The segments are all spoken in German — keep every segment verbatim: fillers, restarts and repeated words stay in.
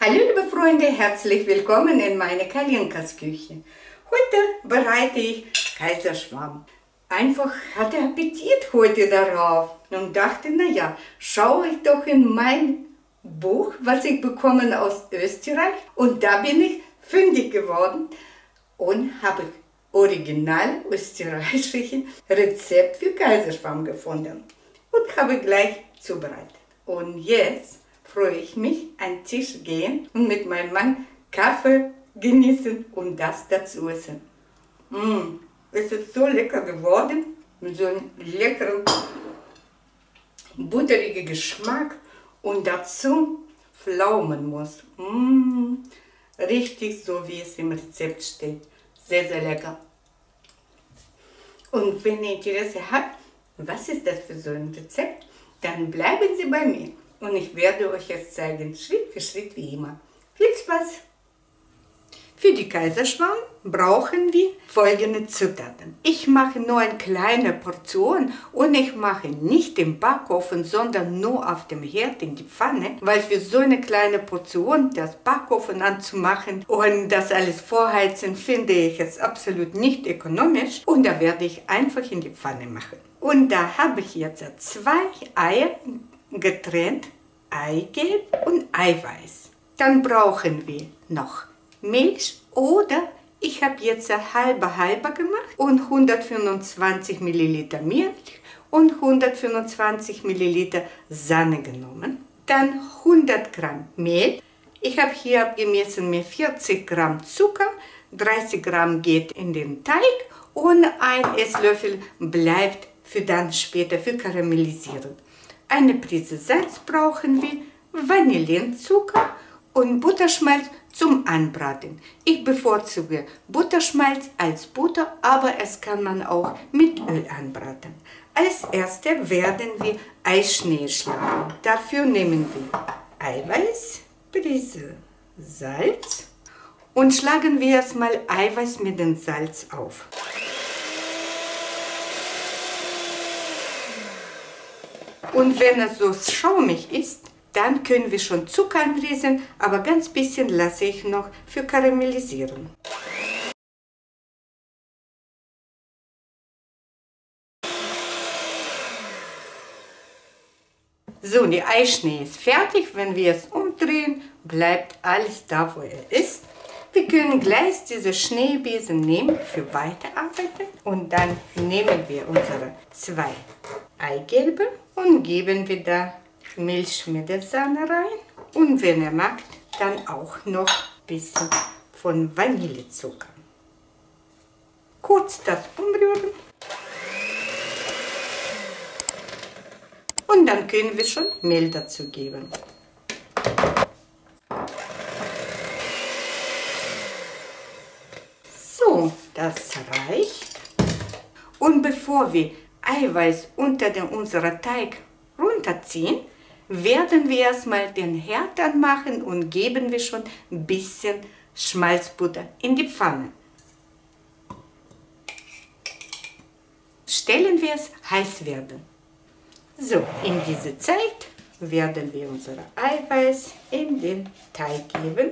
Hallo liebe Freunde, herzlich willkommen in meine Kalinkas Küche. Heute bereite ich Kaiserschmarrn. Einfach hatte Appetit heute darauf und dachte, naja, schaue ich doch in mein Buch, was ich bekommen aus Österreich, und da bin ich fündig geworden und habe original österreichische Rezept für Kaiserschmarrn gefunden und habe gleich zubereitet. Und jetzt freue ich mich, an den Tisch gehen und mit meinem Mann Kaffee genießen und das dazu essen. Mmh, es ist so lecker geworden, mit so einem leckeren, butterigen Geschmack und dazu Pflaumenmus. Mmh, richtig so, wie es im Rezept steht. Sehr, sehr lecker. Und wenn ihr Interesse habt, was ist das für so ein Rezept, dann bleiben Sie bei mir. Und ich werde euch es zeigen, Schritt für Schritt wie immer. Viel Spaß! Für die Kaiserschmarrn brauchen wir folgende Zutaten. Ich mache nur eine kleine Portion und ich mache nicht im Backofen, sondern nur auf dem Herd in die Pfanne, weil für so eine kleine Portion das Backofen anzumachen und das alles vorheizen, finde ich es absolut nicht ökonomisch, und da werde ich einfach in die Pfanne machen. Und da habe ich jetzt zwei Eier getrennt, Eigelb und Eiweiß. Dann brauchen wir noch Milch, oder ich habe jetzt halbe halbe gemacht und hundertfünfundzwanzig Milliliter Milch und hundertfünfundzwanzig Milliliter Sahne genommen. Dann hundert Gramm Mehl. Ich habe hier abgemessen mir vierzig Gramm Zucker, dreißig Gramm geht in den Teig und ein Esslöffel bleibt für dann später für Karamellisieren. Eine Prise Salz brauchen wir, Vanillinzucker und Butterschmalz zum Anbraten. Ich bevorzuge Butterschmalz als Butter, aber es kann man auch mit Öl anbraten. Als erstes werden wir Eischnee schlagen. Dafür nehmen wir Eiweiß, Prise Salz und schlagen wir erstmal Eiweiß mit dem Salz auf. Und wenn es so schaumig ist, dann können wir schon Zucker anrühren, aber ganz bisschen lasse ich noch für Karamellisieren. So, die Eischnee ist fertig. Wenn wir es umdrehen, bleibt alles da, wo er ist. Wir können gleich diese Schneebesen nehmen für Weiterarbeiten. Und dann nehmen wir unsere zwei Eigelbe und geben wir da Milch mit der Sahne rein. Und wenn ihr mag, dann auch noch ein bisschen von Vanillezucker. Kurz das umrühren. Und dann können wir schon Mehl dazu geben. So, das reicht. Und bevor wir Eiweiß unter den, unserer Teig runterziehen, werden wir erstmal den Herd anmachen und geben wir schon ein bisschen Schmalzbutter in die Pfanne. Stellen wir es heiß werden. So, in dieser Zeit werden wir unser Eiweiß in den Teig geben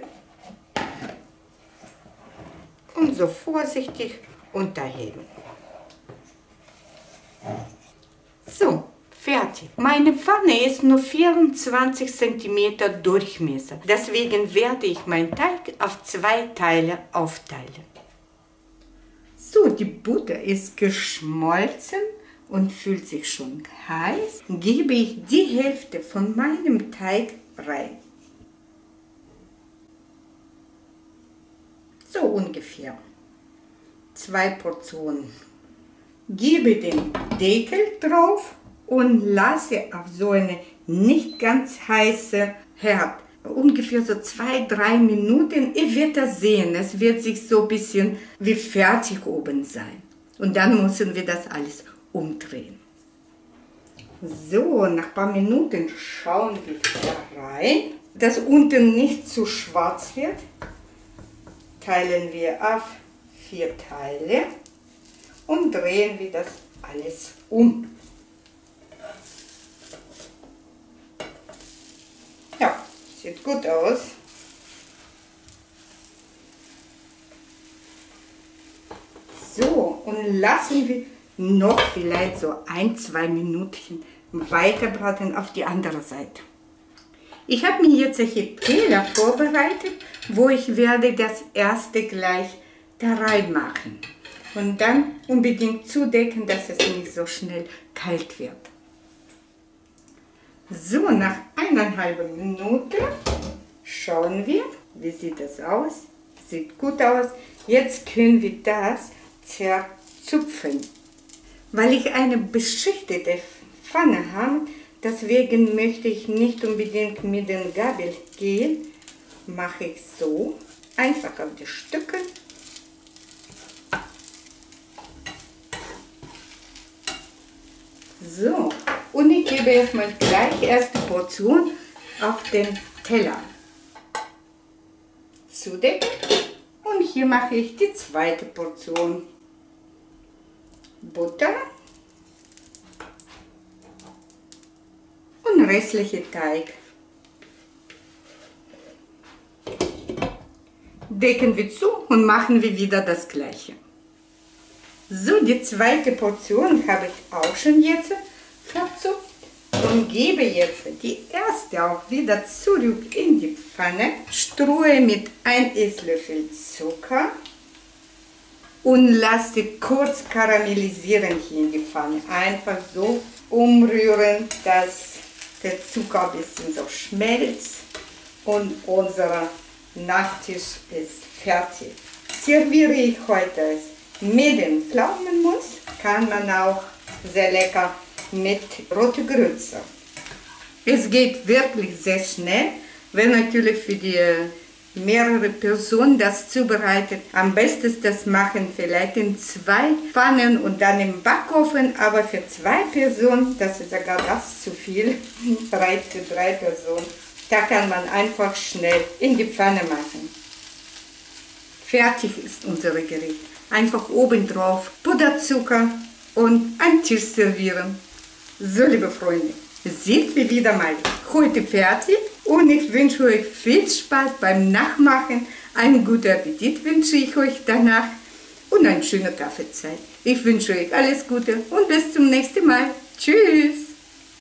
und so vorsichtig unterheben. So, fertig. Meine Pfanne ist nur vierundzwanzig Zentimeter Durchmesser. Deswegen werde ich meinen Teig auf zwei Teile aufteilen. So, die Butter ist geschmolzen und fühlt sich schon heiß. Gebe ich die Hälfte von meinem Teig rein. So ungefähr. Zwei Portionen. Gebe den Deckel drauf und lasse auf so eine nicht ganz heiße Herd ungefähr so zwei, drei Minuten. Ihr werdet das sehen, es wird sich so ein bisschen wie fertig oben sein. Und dann müssen wir das alles umdrehen. So, nach ein paar Minuten schauen wir da rein, dass unten nicht zu schwarz wird. Teilen wir auf vier Teile und drehen wir das alles um. Ja, sieht gut aus. und lassen wir noch vielleicht so ein, zwei Minuten weiter braten auf die andere Seite. Ich habe mir jetzt solche Teller vorbereitet, wo ich werde das erste gleich da reinmachen. Und dann unbedingt zudecken, dass es nicht so schnell kalt wird. So, nach eineinhalb Minuten schauen wir, wie sieht das aus. Sieht gut aus. Jetzt können wir das zerzupfen. Weil ich eine beschichtete Pfanne habe, deswegen möchte ich nicht unbedingt mit den Gabel gehen, mache ich so, einfach auf die Stücke. So, und ich gebe erstmal gleich erste Portion auf den Teller. Zudecken. Und hier mache ich die zweite Portion. Butter. Und restliche Teig. Decken wir zu und machen wir wieder das Gleiche. So, die zweite Portion habe ich auch schon jetzt verzupft und gebe jetzt die erste auch wieder zurück in die Pfanne. Streue mit einem Esslöffel Zucker und lasse die kurz karamellisieren hier in die Pfanne. Einfach so umrühren, dass der Zucker ein bisschen so schmelzt und unser Nachtisch ist fertig. Serviere ich heute mit dem Pflaumenmus, kann man auch sehr lecker mit roter Grütze. Es geht wirklich sehr schnell, wenn natürlich für die mehrere Personen das zubereitet. Am besten ist das machen vielleicht in zwei Pfannen und dann im Backofen, aber für zwei Personen, das ist sogar das zu viel, reicht für drei Personen. Da kann man einfach schnell in die Pfanne machen. Fertig ist unser Gericht. Einfach oben drauf Puderzucker und einen Tisch servieren. So, liebe Freunde, sind wir wieder mal heute fertig und ich wünsche euch viel Spaß beim Nachmachen. Einen guten Appetit wünsche ich euch danach und eine schöne Kaffeezeit. Ich wünsche euch alles Gute und bis zum nächsten Mal. Tschüss!